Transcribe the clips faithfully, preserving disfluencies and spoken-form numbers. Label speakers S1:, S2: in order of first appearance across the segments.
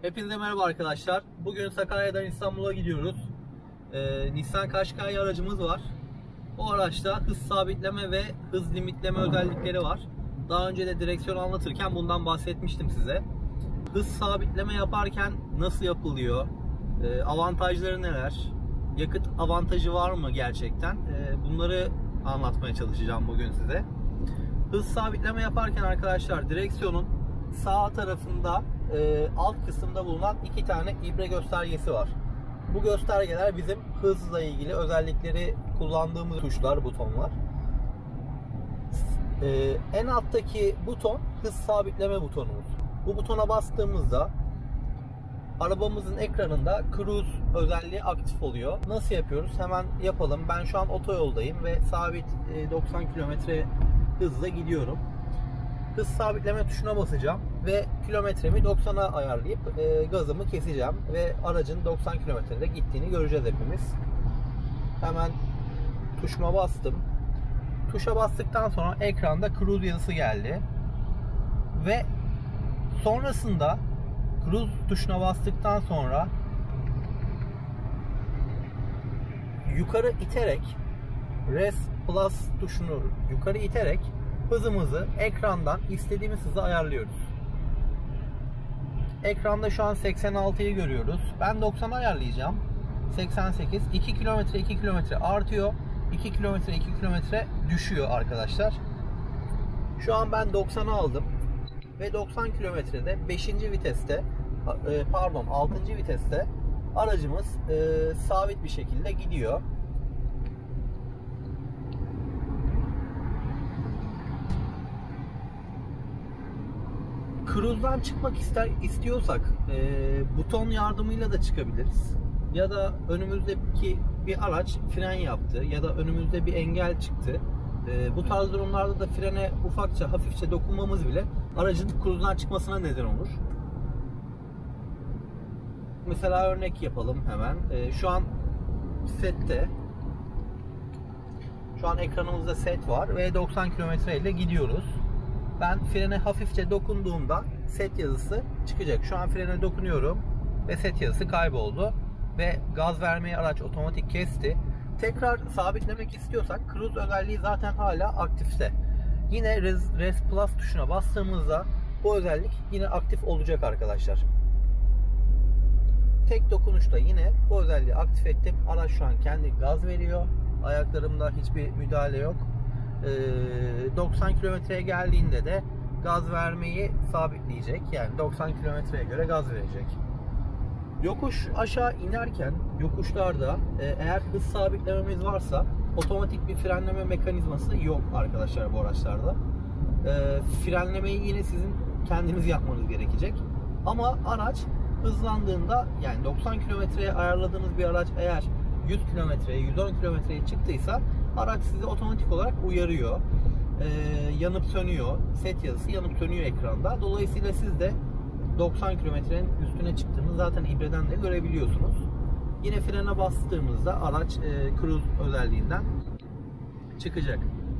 S1: Hepinize merhaba arkadaşlar. Bugün Sakarya'dan İstanbul'a gidiyoruz. Ee, Nissan Qashqai aracımız var. Bu araçta hız sabitleme ve hız limitleme özellikleri var. Daha önce de direksiyon anlatırken bundan bahsetmiştim size. Hız sabitleme yaparken nasıl yapılıyor? Ee, avantajları neler? Yakıt avantajı var mı gerçekten? Ee, bunları anlatmaya çalışacağım bugün size. Hız sabitleme yaparken arkadaşlar direksiyonun sağ tarafında e, alt kısımda bulunan iki tane ibre göstergesi var. Bu göstergeler bizim hızla ilgili özellikleri kullandığımız tuşlar, butonlar. E, en alttaki buton hız sabitleme butonumuz. Bu butona bastığımızda arabamızın ekranında cruise özelliği aktif oluyor. Nasıl yapıyoruz? Hemen yapalım. Ben şu an otoyoldayım ve sabit doksan kilometre hızla gidiyorum. Hız sabitleme tuşuna basacağım ve kilometremi doksana ayarlayıp e, gazımı keseceğim ve aracın doksan kilometrede gittiğini göreceğiz hepimiz. Hemen tuşuma bastım. Tuşa bastıktan sonra ekranda cruise yazısı geldi. Ve sonrasında cruise tuşuna bastıktan sonra yukarı iterek res plus tuşunu yukarı iterek hızımızı ekrandan istediğimiz hıza ayarlıyoruz. Ekranda şu an seksen altıyı görüyoruz. Ben doksana ayarlayacağım. seksen sekiz. iki kilometre iki kilometre artıyor. iki kilometre iki kilometre düşüyor arkadaşlar. Şu an ben doksana aldım. Ve doksan kilometrede beşinci viteste pardon altıncı viteste aracımız e, sabit bir şekilde gidiyor. Cruise'dan çıkmak ister istiyorsak e, buton yardımıyla da çıkabiliriz. Ya da önümüzdeki bir araç fren yaptı ya da önümüzde bir engel çıktı. E, bu tarz durumlarda da frene ufakça hafifçe dokunmamız bile aracın cruise'dan çıkmasına neden olur. Mesela örnek yapalım hemen. E, şu an sette şu an ekranımızda set var ve doksan kilometre ile gidiyoruz. Ben frene hafifçe dokunduğumda set yazısı çıkacak. Şu an frene dokunuyorum ve set yazısı kayboldu. Ve gaz vermeyi araç otomatik kesti. Tekrar sabitlemek istiyorsak cruise özelliği zaten hala aktifse. Yine res, res plus tuşuna bastığımızda bu özellik yine aktif olacak arkadaşlar. Tek dokunuşta yine bu özelliği aktif ettim. Araç şu an kendi gaz veriyor. Ayaklarımda hiçbir müdahale yok. doksan kilometreye geldiğinde de gaz vermeyi sabitleyecek. Yani doksan kilometreye göre gaz verecek. Yokuş aşağı inerken yokuşlarda eğer hız sabitlememiz varsa otomatik bir frenleme mekanizması yok arkadaşlar bu araçlarda. Frenlemeyi yine sizin kendiniz yapmanız gerekecek. Ama araç hızlandığında, yani doksan kilometreye ayarladığınız bir araç eğer yüz kilometreye, yüz on kilometreye çıktıysa araç sizi otomatik olarak uyarıyor. Ee, yanıp sönüyor. Set yazısı yanıp sönüyor ekranda. Dolayısıyla siz de doksan kilometrenin üstüne çıktığınızı zaten ibreden de görebiliyorsunuz. Yine frene bastığımızda araç e, cruise özelliğinden çıkacak.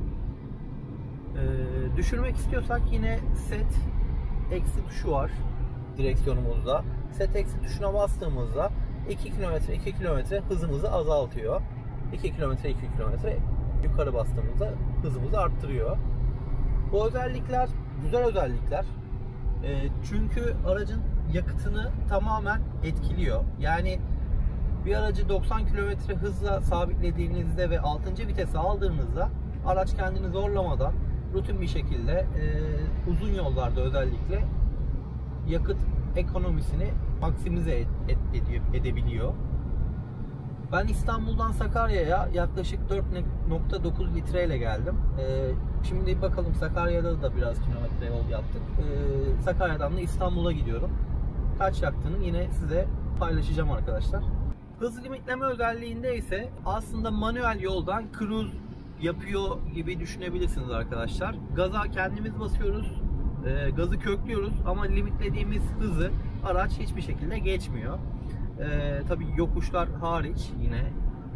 S1: Ee, düşürmek istiyorsak yine set eksi tuşu var direksiyonumuzda. Set eksi tuşuna bastığımızda iki kilometre iki kilometre hızımızı azaltıyor. iki kilometre iki kilometre yukarı bastığımızda hızımızı arttırıyor. Bu özellikler güzel özellikler. E, çünkü aracın yakıtını tamamen etkiliyor. Yani bir aracı doksan kilometre hızla sabitlediğinizde ve altıncı vitese aldığınızda araç kendini zorlamadan rutin bir şekilde e, uzun yollarda özellikle yakıt ekonomisini maksimize et, et, ediyor, edebiliyor. Ben İstanbul'dan Sakarya'ya yaklaşık dört nokta dokuz litreyle geldim. Ee, şimdi bakalım, Sakarya'da da biraz kilometre yol yaptık. Ee, Sakarya'dan da İstanbul'a gidiyorum. Kaç yaktığını yine size paylaşacağım arkadaşlar. Hız limitleme özelliğinde ise aslında manuel yoldan cruise yapıyor gibi düşünebilirsiniz arkadaşlar. Gaza kendimiz basıyoruz. E, gazı köklüyoruz ama limitlediğimiz hızı araç hiçbir şekilde geçmiyor. E, tabii yokuşlar hariç yine.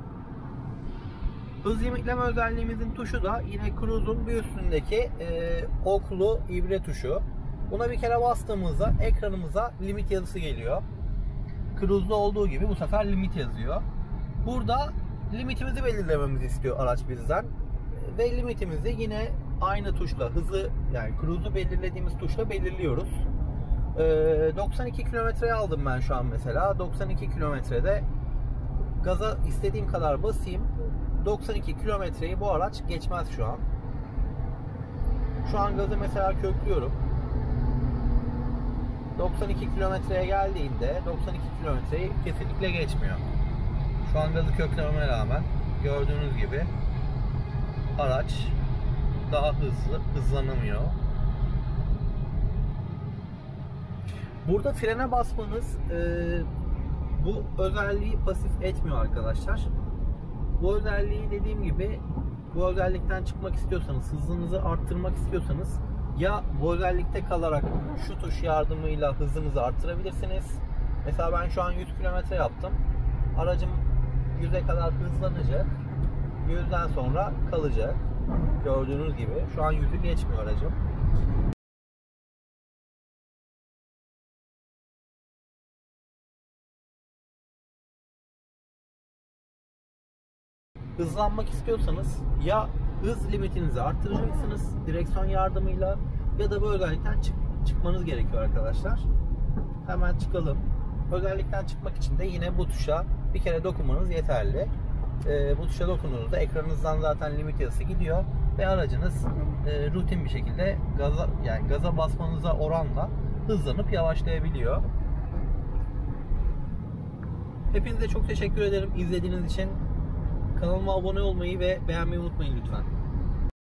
S1: Hız limitleme özelliğimizin tuşu da yine cruise'un bir üstündeki e, oklu ibre tuşu. Buna bir kere bastığımızda ekranımıza limit yazısı geliyor. Cruise'da olduğu gibi bu sefer limit yazıyor. Burada limitimizi belirlememizi istiyor araç bizden. Ve limitimizi yine aynı tuşla, hızı yani cruise'u belirlediğimiz tuşla belirliyoruz. doksan iki kilometreye aldım ben şu an mesela. doksan iki kilometrede gaza istediğim kadar basayım. doksan iki kilometreyi bu araç geçmez şu an. Şu an gazı mesela köklüyorum. doksan iki kilometreye geldiğinde doksan iki kilometreyi kesinlikle geçmiyor. Şu an gazı köklememe rağmen gördüğünüz gibi araç daha hızlı hızlanamıyor. Burada frene basmanız e, bu özelliği pasif etmiyor arkadaşlar. Bu özelliği dediğim gibi bu özellikten çıkmak istiyorsanız, hızınızı arttırmak istiyorsanız ya bu özellikte kalarak şu tuş yardımıyla hızınızı arttırabilirsiniz. Mesela ben şu an yüz kilometre yaptım. Aracım yüze kadar hızlanacak. yüzden sonra kalacak. Gördüğünüz gibi şu an yüzü geçmiyor aracım. Hızlanmak istiyorsanız ya hız limitinizi arttıracaksınız direksiyon yardımıyla ya da bu özellikten çık çıkmanız gerekiyor arkadaşlar. Hemen çıkalım. Özellikten çıkmak için de yine bu tuşa bir kere dokunmanız yeterli. Ee, bu tuşa dokunduğunuzda ekranınızdan zaten limit yazısı gidiyor ve aracınız e, rutin bir şekilde gaza yani gaza basmanıza oranla hızlanıp yavaşlayabiliyor. Hepinize çok teşekkür ederim izlediğiniz için. Kanalıma abone olmayı ve beğenmeyi unutmayın lütfen.